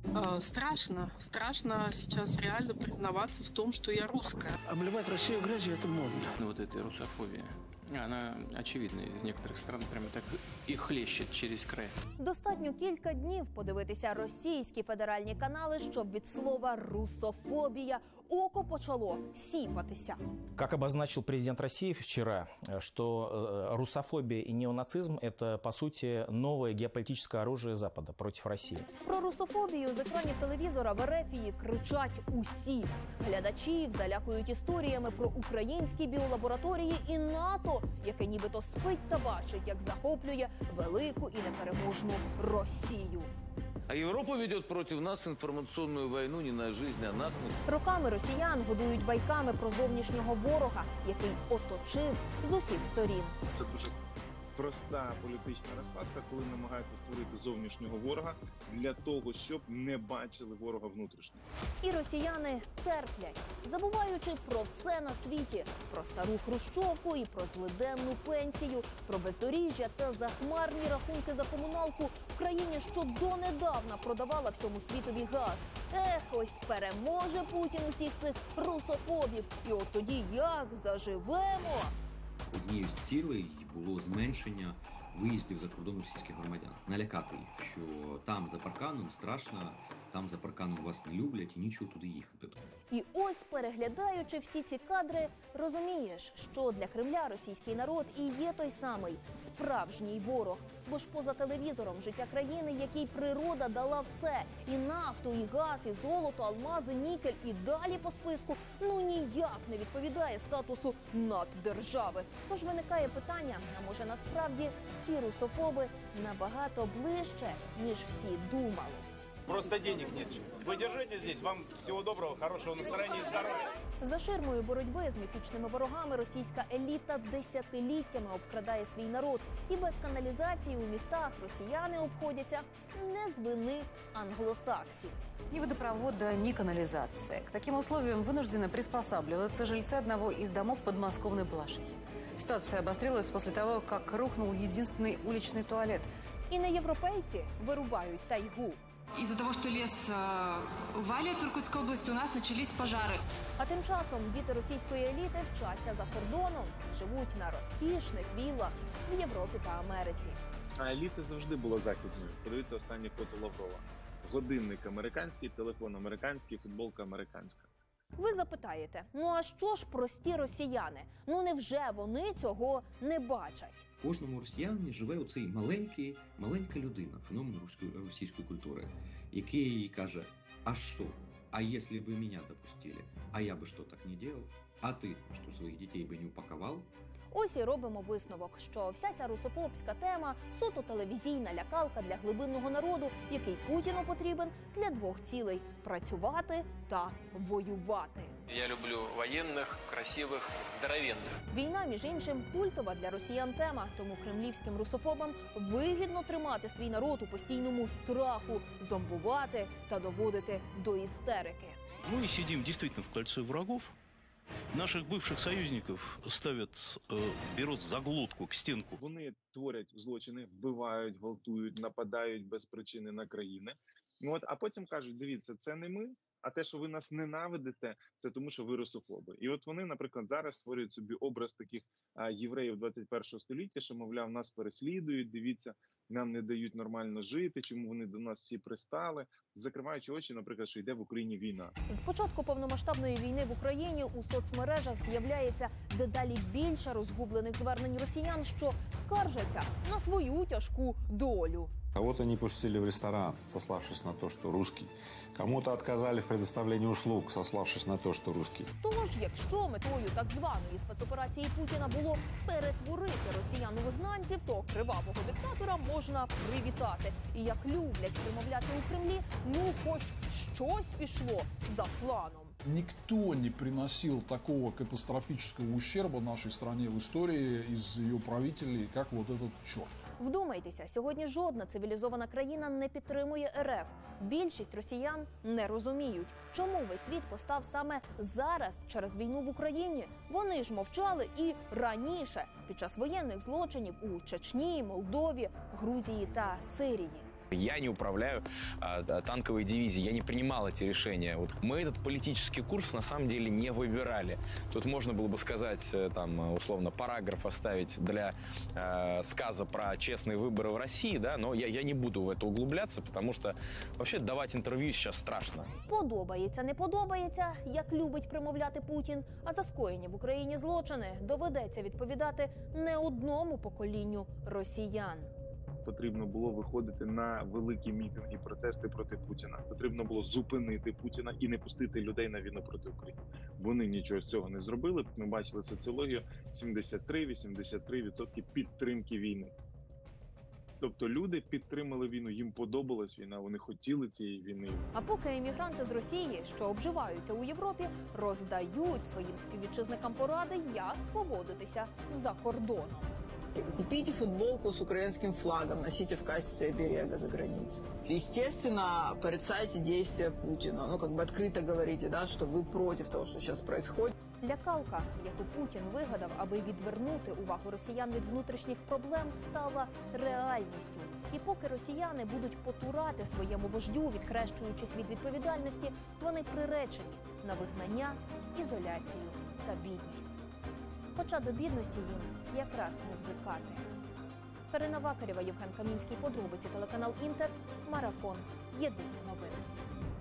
Страшно. Страшно сейчас реально признаваться в том, что я русская. Обливать Россию грязью – это модно. Вот эта русофобия, она очевидна из некоторых стран, прямо так і хлещет через край. Достатньо кілька днів подивитися російські федеральні канали, щоб від слова «русофобія» око почало сіпатися. Как обозначил президент России вчера, что русофобия и неонацизм – это, по сути, новое геополитическое оружие Запада против России. Про русофобію з екранів телевізора в Ерефії кричать усі. Глядачів залякують історіями про українські біолабораторії і НАТО, яке нібито спить та бачить, як захоплює велику і непереможну Росію. А Європа веде проти нас інформаційну війну не на життя, а на смерть. Роками росіян годують байками про зовнішнього ворога, який оточив з усіх сторін. Це дуже проста політична розкладка, коли намагаються створити зовнішнього ворога для того, щоб не бачили ворога внутрішнього. І росіяни терплять, забуваючи про все на світі. Про стару хрущовку і про злиденну пенсію, про бездоріжжя та захмарні рахунки за комуналку в країні, що донедавна продавала всьому світові газ. Ось переможе Путін усіх цих русофобів. І от тоді як заживемо? Однією з цілей було зменшення виїздів за кордон російських громадян. Налякати їх, що там за парканом страшно, там за парканом вас не люблять і нічого туди їхати. І ось, переглядаючи всі ці кадри, розумієш, що для Кремля російський народ і є той самий справжній ворог. Бо ж поза телевізором життя країни, якій природа дала все – і нафту, і газ, і золото, алмази, нікель, і далі по списку, ну ніяк не відповідає статусу наддержави. Тож виникає питання, а може насправді ці русофоби набагато ближче, ніж всі думали. Просто денег нет. Вы держите здесь. Вам всего доброго, хорошего настроения и здоровья. За ширмою боротьби з міфічними ворогами російська еліта десятиліттями обкрадає свій народ. І без каналізації у містах росіяни обходяться не з вини англосаксів. Ни водопровода, ни канализации. К таким условиям вынуждены приспосабливаться жильцы одного из домов подмосковной Балашихи. Ситуация обострилась после того, как рухнул единственный уличный туалет. І не європейці вирубають тайгу. Из-за того, что лес валит в Иркутской области, у нас начались пожары. А тим часом діти російської еліти вчаться за кордоном, живуть на розкішних віллах в Європі та Америці. А еліта завжди була західною. Подивіться останнє фото Лаврова. Годинник американський, телефон американський, футболка американська. Ви запитаєте, ну а що ж прості росіяни? Ну невже вони цього не бачать? В кожному росіянині живе оцей маленька людина, феномен російської культури, який каже, а що? А якщо б мене допустили? А я би що так не робив? А ти, що своїх дітей би не упакував? Ось і робимо висновок, що вся ця русофобська тема – суто телевізійна лякалка для глибинного народу, який Путіну потрібен для двох цілей – працювати та воювати. Я люблю воєнних, красивих, здоровенних. Війна, між іншим, культова для росіян тема, тому кремлівським русофобам вигідно тримати свій народ у постійному страху, зомбувати та доводити до істерики. Мы сидим действительно в кольце врагов. Наших бывших союзников ставят, берут за глотку к стенку. Вони творять злочини, вбивають, гвалтують, нападають без причини на країни. А потім кажуть, дивіться, це не ми, а те, що ви нас ненавидите, це тому, що ви русофоби. І от вони, наприклад, зараз створюють собі образ таких євреїв 21-го століття, що, мовляв, нас переслідують, дивіться, нам не дають нормально жити, чому вони до нас всі пристали, закриваючи очі, наприклад, що йде в Україні війна. З початку повномасштабної війни в Україні у соцмережах з'являється дедалі більше розгублених звернень росіян, що скаржаться на свою тяжку долю. Кого-то не пустили в ресторан, сославшись на то, что русский. Кому-то отказали в предоставлении услуг, сославшись на то, что русский. Тож, якщо метою так званої спецоперації Путіна було перетворити росіян у вигнанців, то кривавого диктатора можна привітати. І як люблять промовляти у Кремлі, ну хоч щось пішло за планом. Никто не приносил такого катастрофического ущерба нашей стране в истории из ее правителей, как вот этот черт. Вдумайтеся, сьогодні жодна цивілізована країна не підтримує РФ. Більшість росіян не розуміють, чому весь світ постав саме зараз через війну в Україні. Вони ж мовчали і раніше, під час воєнних злочинів у Чечні, Молдові, Грузії та Сирії. Я не управляю танковой дивизией, я не принимал эти решения. Вот мы этот политический курс на самом деле не выбирали. Тут можно было бы сказать, там, условно, параграф оставить для сказа про честные выборы в России, да, но я не буду в это углубляться, потому что вообще давать интервью сейчас страшно. Подобається, не подобається, як любить промовляти Путін, а за скоєні в Україні злочини доведеться відповідати не одному поколінню росіян. Потрібно було виходити на великі мітинги, протести проти Путіна. Потрібно було зупинити Путіна і не пустити людей на війну проти України. Вони нічого з цього не зробили. Ми бачили соціологію: 73-83% підтримки війни. Тобто люди підтримали війну, їм подобалась війна, вони хотіли цієї війни. А поки емігранти з Росії, що обживаються у Європі, роздають своїм співвітчизникам поради, як поводитися за кордоном. Купите футболку с украинским флагом, носите в качестве оберега за границей. Естественно, порицайте действия Путина. Ну, как бы открыто говорите, да, что вы против того, что сейчас происходит. Лякалка, яку Путін вигадав, аби відвернути увагу росіян від внутрішніх проблем, стала реальністю. І поки росіяни будуть потурати своєму вождю, відхрещуючись від відповідальності, вони приречені на вигнання, ізоляцію та бідність. Хоча до бідності їм якраз не звикати. Карина Вакарєва, Євген Камінський, подробиці, телеканал Інтер, Марафон, Єдині новини.